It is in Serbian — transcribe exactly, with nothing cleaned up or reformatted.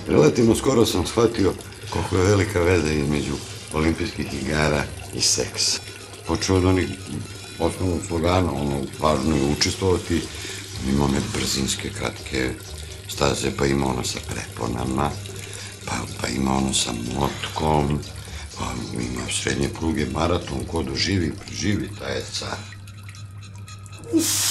Relativno skoro sam shvatio koliko je velika veza između olimpijskih igara i seksa. Počeo od onih osnovnog slogana, ono, važno je učestvovati, ima one brzinske, kratke staze, pa ima ono sa preponama, pa, pa ima ono sa motkom, pa ima srednje pruge, maraton, ko doživi, preživi, taj je car.